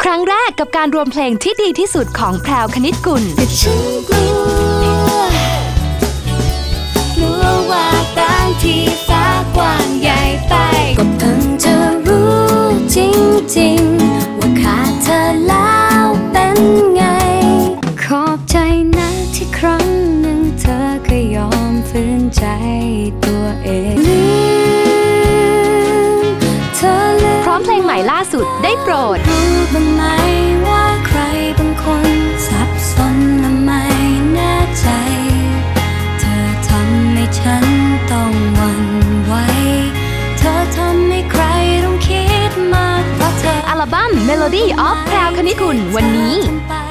ครั้งแรกกับการรวมเพลงที่ดีที่สุดของแพรวคณิตกุลแต่ฉันกลัวว่าบางทีฟ้ากว้างใหญ่ไปก็เพิ่งจะรู้จริงๆว่าขาดเธอแล้วเป็นไงขอบใจนะที่ครั้งหนึ่งเธอก็ยอมฝืนใจตัวเองพร้อมเพลงใหม่ล่าสุดได้โปรดรู้บ้างไหมว่าใครบางคนสับสนและไม่แน่ใจเธอทำให้ฉันต้องหวั่นไหวเธอทำให้ใครต้องคิดมากกว่าเธออัลบั้ม Melody of แพรวคณิตกุลวันนี้